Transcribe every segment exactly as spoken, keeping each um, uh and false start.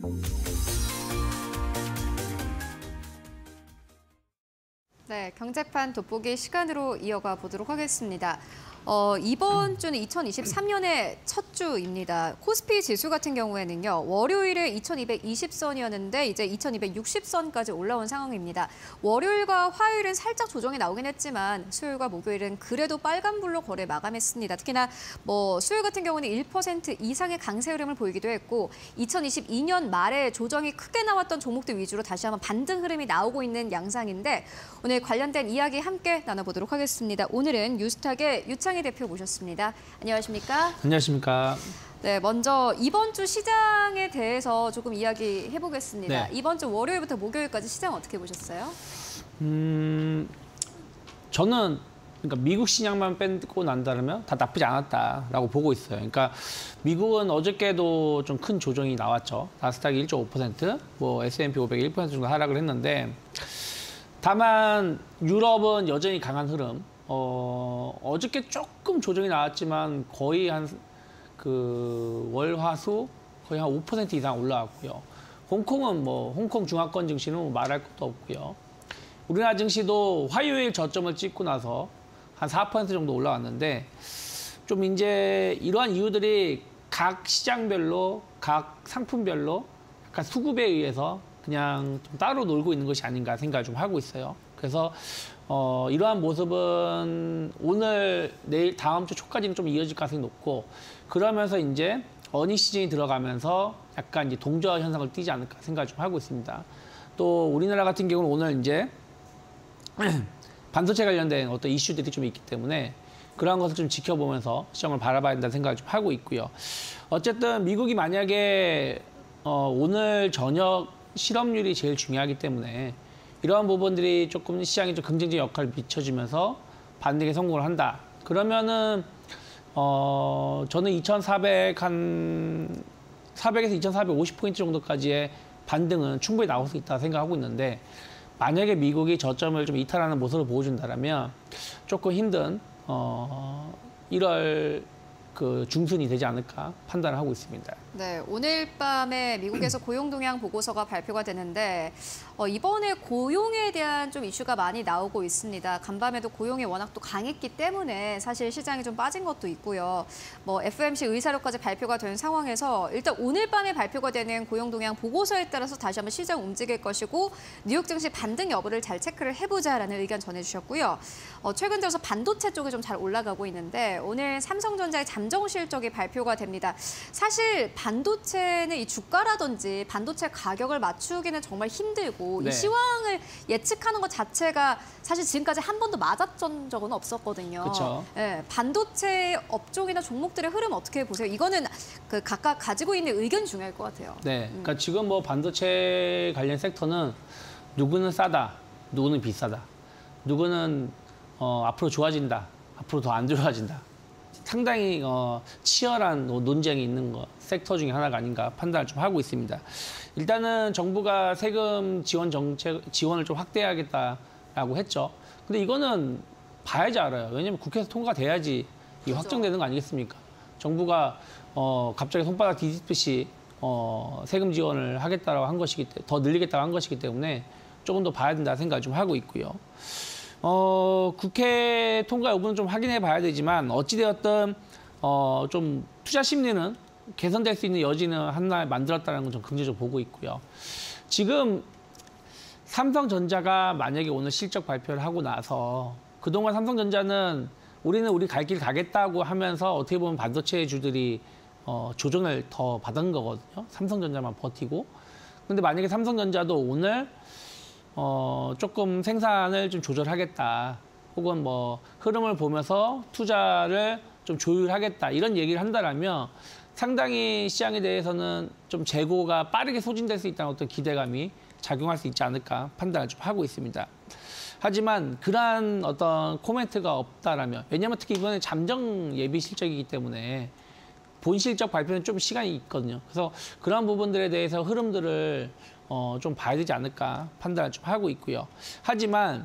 네, 경제판 돋보기 시간으로 이어가 보도록 하겠습니다. 어, 이번 주는 이천이십삼 년의 첫 주입니다. 코스피 지수 같은 경우에는요, 월요일에 이천이백이십 선이었는데 이제 이천이백육십 선까지 올라온 상황입니다. 월요일과 화요일은 살짝 조정이 나오긴 했지만 수요일과 목요일은 그래도 빨간불로 거래 마감했습니다. 특히나 뭐 수요일 같은 경우는 일 퍼센트 이상의 강세 흐름을 보이기도 했고 이천이십이 년 말에 조정이 크게 나왔던 종목들 위주로 다시 한번 반등 흐름이 나오고 있는 양상인데 오늘 관련된 이야기 함께 나눠보도록 하겠습니다. 오늘은 뉴스탁의 유창희 대표 모셨습니다. 안녕하십니까? 안녕하십니까? 네, 먼저 이번 주 시장에 대해서 조금 이야기해 보겠습니다. 네. 이번 주 월요일부터 목요일까지 시장 어떻게 보셨어요? 음, 저는 그러니까 미국 시장만 빼고 난다면 다 나쁘지 않았다라고 보고 있어요. 그러니까 미국은 어저께도 좀 큰 조정이 나왔죠. 나스닥이 일 점 오 퍼센트, 뭐 에스 앤 피 오백이 일 퍼센트 정도 하락을 했는데 다만 유럽은 여전히 강한 흐름. 어, 어저께 조금 조정이 나왔지만 거의 한 그 월화수 거의 한 오 퍼센트 이상 올라왔고요. 홍콩은 뭐 홍콩 중화권 증시는 뭐 말할 것도 없고요. 우리나라 증시도 화요일 저점을 찍고 나서 한 사 퍼센트 정도 올라왔는데 좀 이제 이러한 이유들이 각 시장별로 각 상품별로 약간 수급에 의해서 그냥 좀 따로 놀고 있는 것이 아닌가 생각을 좀 하고 있어요. 그래서 어, 이러한 모습은 오늘, 내일, 다음 주 초까지는 좀 이어질 가능성이 높고 그러면서 이제 어닝 시즌이 들어가면서 약간 이제 동저화 현상을 띠지 않을까 생각을 좀 하고 있습니다. 또 우리나라 같은 경우는 오늘 이제 반도체 관련된 어떤 이슈들이 좀 있기 때문에 그러한 것을 좀 지켜보면서 시장을 바라봐야 된다는 생각을 좀 하고 있고요. 어쨌든 미국이 만약에 어, 오늘 저녁 실업률이 제일 중요하기 때문에 이러한 부분들이 조금 시장에 좀 긍정적인 역할을 미쳐주면서 반등에 성공을 한다. 그러면은 어 저는 이천사백 한 사백에서 이천사백오십 포인트 정도까지의 반등은 충분히 나올 수 있다 생각하고 있는데 만약에 미국이 저점을 좀 이탈하는 모습을 보여준다면 조금 힘든 어 일월 그 중순이 되지 않을까 판단을 하고 있습니다. 네, 오늘 밤에 미국에서 고용 동향 보고서가 발표가 되는데 어, 이번에 고용에 대한 좀 이슈가 많이 나오고 있습니다. 간밤에도 고용이 워낙 또 강했기 때문에 사실 시장이 좀 빠진 것도 있고요. 뭐 에프 오 엠 씨 의사료까지 발표가 된 상황에서 일단 오늘 밤에 발표가 되는 고용 동향 보고서에 따라서 다시 한번 시장 움직일 것이고 뉴욕 증시 반등 여부를 잘 체크를 해보자라는 의견 전해주셨고요. 어, 최근 들어서 반도체 쪽이 좀 잘 올라가고 있는데 오늘 삼성전자의 잠정 실적이 발표가 됩니다. 사실 반도체는 이 주가라든지 반도체 가격을 맞추기는 정말 힘들고 네. 이 시황을 예측하는 것 자체가 사실 지금까지 한 번도 맞았던 적은 없었거든요. 그렇죠. 네, 반도체 업종이나 종목들의 흐름 어떻게 보세요? 이거는 그 각각 가지고 있는 의견 중요할 것 같아요. 네, 그러니까 음. 지금 뭐 반도체 관련 섹터는 누구는 싸다, 누구는 비싸다, 누구는 어, 앞으로 좋아진다, 앞으로 더 안 좋아진다. 상당히 어, 치열한 논쟁이 있는 거, 섹터 중에 하나가 아닌가 판단을 좀 하고 있습니다. 일단은 정부가 세금 지원 정책, 지원을 좀 확대하겠다라고 했죠. 근데 이거는 봐야지 알아요. 왜냐면 국회에서 통과돼야지 이게 확정되는 거 아니겠습니까? 정부가 어, 갑자기 손바닥 뒤집듯이 어, 세금 지원을 하겠다라고 한 것이기 때문에, 더 늘리겠다고 한 것이기 때문에 조금 더 봐야 된다 생각을 좀 하고 있고요. 어, 국회 통과 여부는 좀 확인해 봐야 되지만 어찌되었든 어, 좀 투자 심리는 개선될 수 있는 여지는 하나 만들었다는 건 좀 긍정적으로 보고 있고요. 지금 삼성전자가 만약에 오늘 실적 발표를 하고 나서 그동안 삼성전자는 우리는 우리 갈 길 가겠다고 하면서 어떻게 보면 반도체 주들이 어, 조정을 더 받은 거거든요. 삼성전자만 버티고. 근데 만약에 삼성전자도 오늘 어, 조금 생산을 좀 조절하겠다. 혹은 뭐 흐름을 보면서 투자를 좀 조율하겠다. 이런 얘기를 한다라면 상당히 시장에 대해서는 좀 재고가 빠르게 소진될 수 있다는 어떤 기대감이 작용할 수 있지 않을까 판단을 좀 하고 있습니다. 하지만 그러한 어떤 코멘트가 없다라면, 왜냐하면 특히 이번에 잠정 예비 실적이기 때문에 본 실적 발표는 좀 시간이 있거든요. 그래서 그런 부분들에 대해서 흐름들을 어, 좀 봐야 되지 않을까 판단을 좀 하고 있고요. 하지만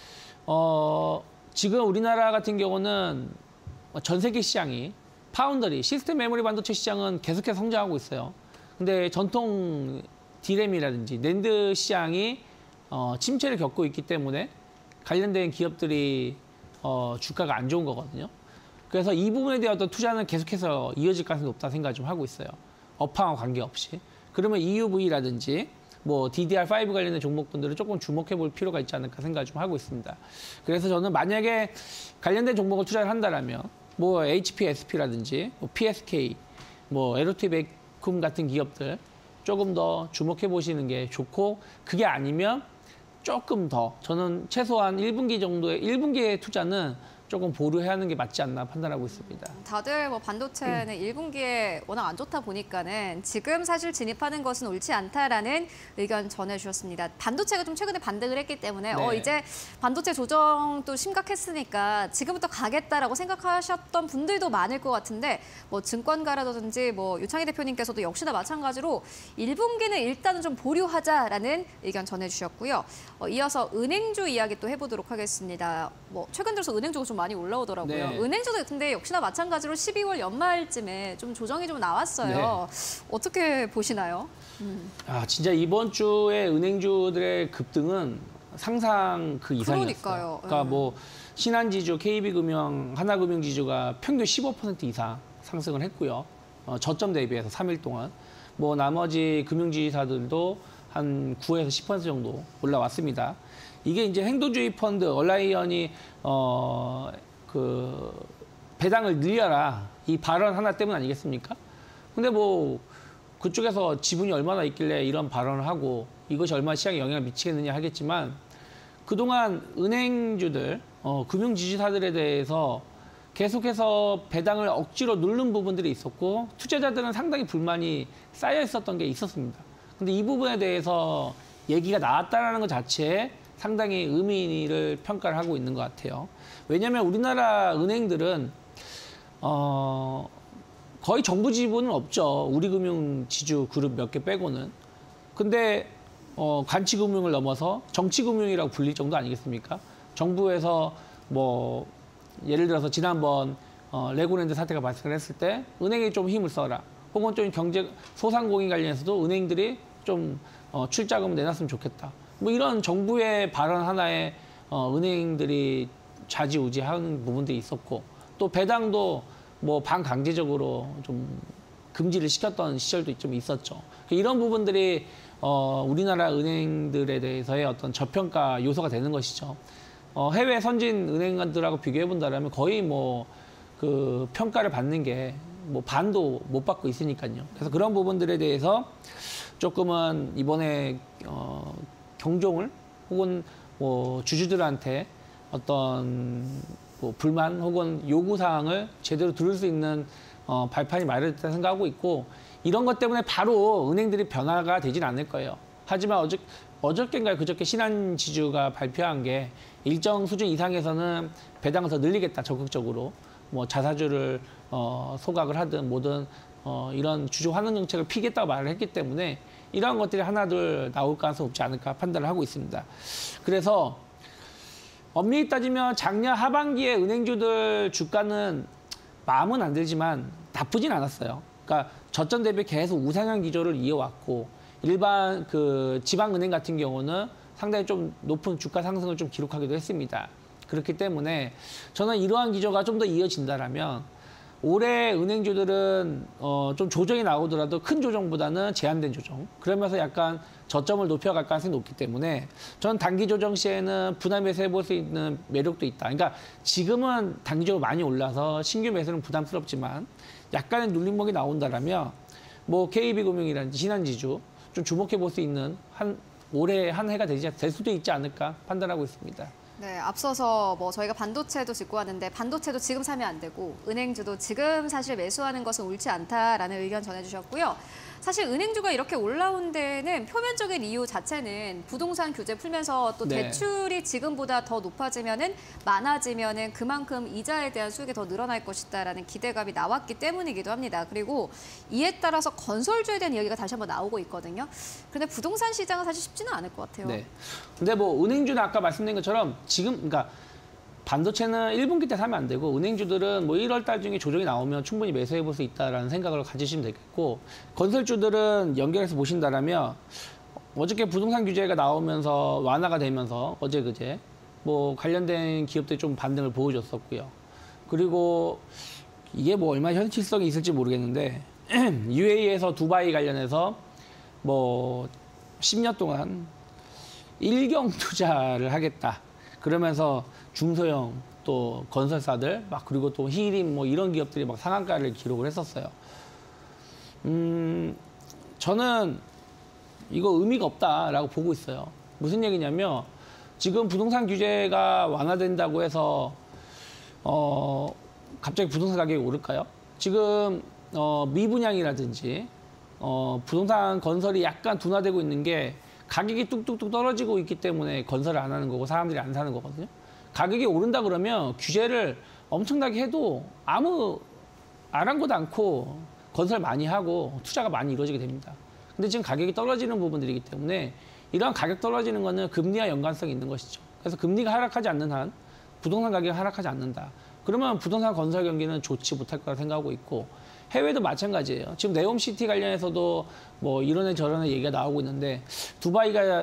어, 지금 우리나라 같은 경우는 전 세계 시장이 파운더리, 시스템 메모리 반도체 시장은 계속해서 성장하고 있어요. 근데 전통 디램이라든지 낸드 시장이 어, 침체를 겪고 있기 때문에 관련된 기업들이 어, 주가가 안 좋은 거거든요. 그래서 이 부분에 대한 어떤 투자는 계속해서 이어질 가능성이 높다는 생각을 좀 하고 있어요. 업황과 관계없이. 그러면 이유브이라든지 뭐 디디알 파이브 관련된 종목분들은 조금 주목해 볼 필요가 있지 않을까 생각을 좀 하고 있습니다. 그래서 저는 만약에 관련된 종목을 투자를 한다라면 뭐 에이치피에스피라든지 뭐 피에스케이, 뭐 에로티베쿰 같은 기업들 조금 더 주목해 보시는 게 좋고, 그게 아니면 조금 더 저는 최소한 일 분기 정도의 일 분기의 투자는 조금 보류해야 하는 게 맞지 않나 판단하고 있습니다. 다들 뭐 반도체는 음. 일 분기에 워낙 안 좋다 보니까는 지금 사실 진입하는 것은 옳지 않다라는 의견 전해주셨습니다. 반도체가 좀 최근에 반등을 했기 때문에 네. 어 이제 반도체 조정도 심각했으니까 지금부터 가겠다라고 생각하셨던 분들도 많을 것 같은데, 뭐 증권가라든지 뭐 유창희 대표님께서도 역시나 마찬가지로 일 분기는 일단은 좀 보류하자라는 의견 전해주셨고요. 어, 이어서 은행주 이야기 또 해보도록 하겠습니다. 뭐 최근 들어서 은행주가 좀 많이 올라오더라고요. 네. 은행주도 근데 역시나 마찬가지로 십이월 연말쯤에 좀 조정이 좀 나왔어요. 네. 어떻게 보시나요? 음. 아, 진짜 이번 주에 은행주들의 급등은 상상 그 이상이었어요. 그러니까요. 그러니까 음. 뭐 신한지주, 케이비금융, 하나금융지주가 평균 십오 퍼센트 이상 상승을 했고요. 어, 저점 대비해서 삼 일 동안. 뭐 나머지 금융지주사들도 한 구에서 십 퍼센트 정도 올라왔습니다. 이게 이제 행동주의 펀드 얼라이언이 어 그 배당을 늘려라 이 발언 하나 때문 아니겠습니까? 근데 뭐 그쪽에서 지분이 얼마나 있길래 이런 발언을 하고 이것이 얼마나 시장에 영향을 미치겠느냐 하겠지만, 그동안 은행주들, 어, 금융지주사들에 대해서 계속해서 배당을 억지로 누른 부분들이 있었고, 투자자들은 상당히 불만이 쌓여 있었던 게 있었습니다. 근데 이 부분에 대해서 얘기가 나왔다는 것 자체에 상당히 의미를 평가를 하고 있는 것 같아요. 왜냐하면 우리나라 은행들은 어, 거의 정부 지분은 없죠. 우리금융지주 그룹 몇 개 빼고는. 근데 어, 간치금융을 넘어서 정치금융이라고 불릴 정도 아니겠습니까? 정부에서 뭐 예를 들어서 지난번 어, 레고랜드 사태가 발생했을 때 은행이 좀 힘을 써라. 혹은 좀 경제 소상공인 관련해서도 은행들이 좀 어, 출자금을 내놨으면 좋겠다. 뭐 이런 정부의 발언 하나에 어, 은행들이 좌지우지하는 부분들이 있었고, 또 배당도 뭐 반강제적으로 좀 금지를 시켰던 시절도 좀 있었죠. 이런 부분들이 어, 우리나라 은행들에 대해서의 어떤 저평가 요소가 되는 것이죠. 어, 해외 선진 은행들하고 비교해 본다면 거의 뭐 그 평가를 받는 게 뭐 반도 못 받고 있으니까요. 그래서 그런 부분들에 대해서 조금은 이번에 어, 경종을 혹은 뭐 주주들한테 어떤 뭐 불만 혹은 요구 사항을 제대로 들을 수 있는 어, 발판이 마련됐다 생각하고 있고, 이런 것 때문에 바로 은행들이 변화가 되진 않을 거예요. 하지만 어저 어저께인가 그저께 신한지주가 발표한 게 일정 수준 이상에서는 배당을 더 늘리겠다, 적극적으로 뭐 자사주를 어, 소각을 하든 뭐든 어, 이런 주주 환원 정책을 피겠다고 말을 했기 때문에 이러한 것들이 하나둘 나올 가능성이 없지 않을까 판단을 하고 있습니다. 그래서 엄밀히 따지면 작년 하반기에 은행주들 주가는 마음은 안 들지만 나쁘진 않았어요. 그러니까 저점 대비 계속 우상향 기조를 이어왔고, 일반 그 지방은행 같은 경우는 상당히 좀 높은 주가 상승을 좀 기록하기도 했습니다. 그렇기 때문에 저는 이러한 기조가 좀 더 이어진다라면 올해 은행주들은 어, 좀 조정이 나오더라도 큰 조정보다는 제한된 조정. 그러면서 약간 저점을 높여갈 가능성이 높기 때문에 저는 단기 조정 시에는 분할 매수 해볼 수 있는 매력도 있다. 그러니까 지금은 단기적으로 많이 올라서 신규 매수는 부담스럽지만 약간의 눌림목이 나온다라면 뭐 케이비금융이라든지 신한지주 좀 주목해 볼 수 있는 한 올해 한 해가 되지 될 수도 있지 않을까 판단하고 있습니다. 네, 앞서서 뭐 저희가 반도체도 짚고 왔는데 반도체도 지금 사면 안 되고 은행주도 지금 사실 매수하는 것은 옳지 않다라는 의견 전해주셨고요. 사실 은행주가 이렇게 올라온 데는 표면적인 이유 자체는 부동산 규제 풀면서 또 네. 대출이 지금보다 더 높아지면은 많아지면은 그만큼 이자에 대한 수익이 더 늘어날 것이다라는 기대감이 나왔기 때문이기도 합니다. 그리고 이에 따라서 건설주에 대한 이야기가 다시 한번 나오고 있거든요. 그런데 부동산 시장은 사실 쉽지는 않을 것 같아요. 네. 근데 뭐 은행주는 아까 말씀드린 것처럼 지금 그러니까 반도체는 일 분기 때 사면 안 되고 은행주들은 뭐 일월 달 중에 조정이 나오면 충분히 매수해 볼 수 있다라는 생각을 가지시면 되겠고 건설주들은 연결해서 보신다라면 어저께 부동산 규제가 나오면서 완화가 되면서 어제 그제 뭐 관련된 기업들이 좀 반등을 보여줬었고요. 그리고 이게 뭐 얼마나 현실성이 있을지 모르겠는데 유에이에서 두바이 관련해서 뭐 십 년 동안 일경 투자를 하겠다. 그러면서 중소형 또 건설사들 막 그리고 또 히림 뭐 이런 기업들이 막 상한가를 기록을 했었어요. 음 저는 이거 의미가 없다라고 보고 있어요. 무슨 얘기냐면 지금 부동산 규제가 완화된다고 해서 어 갑자기 부동산 가격이 오를까요? 지금 어 미분양이라든지 어 부동산 건설이 약간 둔화되고 있는 게 가격이 뚝뚝뚝 떨어지고 있기 때문에 건설을 안 하는 거고 사람들이 안 사는 거거든요. 가격이 오른다 그러면 규제를 엄청나게 해도 아무 아랑곳 않고 건설 많이 하고 투자가 많이 이루어지게 됩니다. 근데 지금 가격이 떨어지는 부분들이기 때문에 이러한 가격 떨어지는 거는 금리와 연관성이 있는 것이죠. 그래서 금리가 하락하지 않는 한 부동산 가격이 하락하지 않는다. 그러면 부동산 건설 경기는 좋지 못할 거라 생각하고 있고 해외도 마찬가지예요. 지금 네옴시티 관련해서도 뭐 이런 애 저런 애 얘기가 나오고 있는데 두바이가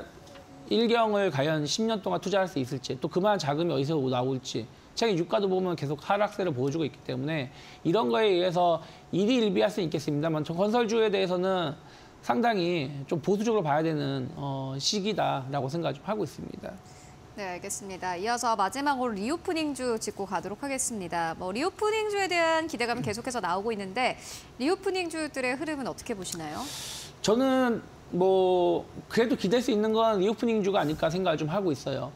일경을 과연 십 년 동안 투자할 수 있을지 또 그만한 자금이 어디서 나올지 최근 유가도 보면 계속 하락세를 보여주고 있기 때문에 이런 거에 의해서 일희일비할 수는 있겠습니다만 건설주에 대해서는 상당히 좀 보수적으로 봐야 되는 어, 시기다라고 생각 좀 하고 있습니다. 네, 알겠습니다. 이어서 마지막으로 리오프닝주 짚고 가도록 하겠습니다. 뭐 리오프닝주에 대한 기대감 계속해서 나오고 있는데 리오프닝주들의 흐름은 어떻게 보시나요? 저는 뭐 그래도 기댈 수 있는 건 리오프닝주가 아닐까 생각을 좀 하고 있어요.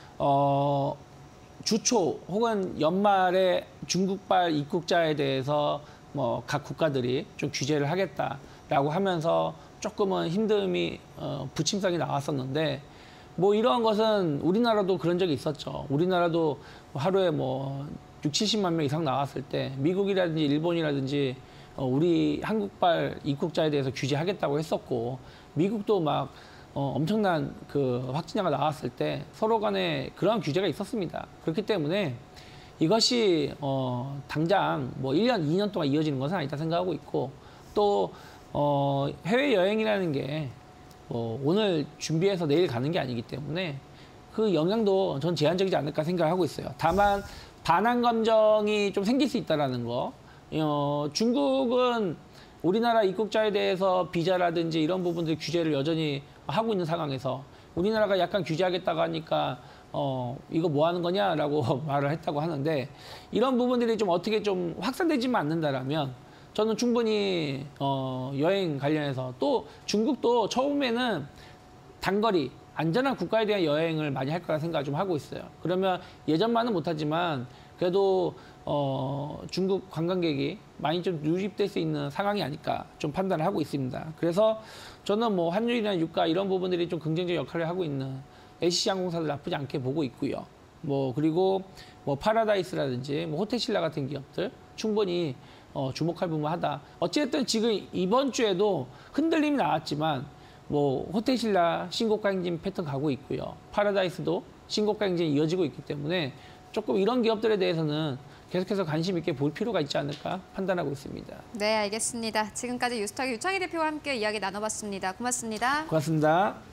어, 주초 혹은 연말에 중국발 입국자에 대해서 뭐 각 국가들이 좀 규제를 하겠다라고 하면서 조금은 힘듦이 어, 부침성이 나왔었는데 뭐 이러한 것은 우리나라도 그런 적이 있었죠. 우리나라도 하루에 뭐 육칠십만 명 이상 나왔을 때 미국이라든지 일본이라든지 어, 우리 한국발 입국자에 대해서 규제하겠다고 했었고 미국도 막 어, 엄청난 그 확진자가 나왔을 때 서로 간에 그러한 규제가 있었습니다. 그렇기 때문에 이것이 어, 당장 뭐 일 년, 이 년 동안 이어지는 것은 아니다 생각하고 있고 또 어, 해외여행이라는 게 뭐 오늘 준비해서 내일 가는 게 아니기 때문에 그 영향도 전 제한적이지 않을까 생각하고 있어요. 다만 반한 감정이 좀 생길 수 있다는 거. 어, 중국은 우리나라 입국자에 대해서 비자라든지 이런 부분들 규제를 여전히 하고 있는 상황에서 우리나라가 약간 규제하겠다고 하니까 어, 이거 뭐 하는 거냐라고 말을 했다고 하는데 이런 부분들이 좀 어떻게 좀 확산되지만 않는다라면 저는 충분히 어, 여행 관련해서 또 중국도 처음에는 단거리 안전한 국가에 대한 여행을 많이 할 거라 생각을 좀 하고 있어요. 그러면 예전만은 못하지만 그래도 어, 중국 관광객이 많이 좀 유입될 수 있는 상황이 아닐까 좀 판단을 하고 있습니다. 그래서 저는 뭐 환율이나 유가 이런 부분들이 좀 긍정적 역할을 하고 있는 에이씨항공사도 나쁘지 않게 보고 있고요. 뭐 그리고 뭐 파라다이스라든지 뭐 호텔신라 같은 기업들 충분히 어, 주목할 부분하다. 어쨌든 지금 이번 주에도 흔들림이 나왔지만 뭐 호텔신라 신고가 행진 패턴 가고 있고요. 파라다이스도 신고가 행진이 이어지고 있기 때문에 조금 이런 기업들에 대해서는 계속해서 관심 있게 볼 필요가 있지 않을까 판단하고 있습니다. 네, 알겠습니다. 지금까지 유스탁 유창희 대표와 함께 이야기 나눠봤습니다. 고맙습니다. 고맙습니다.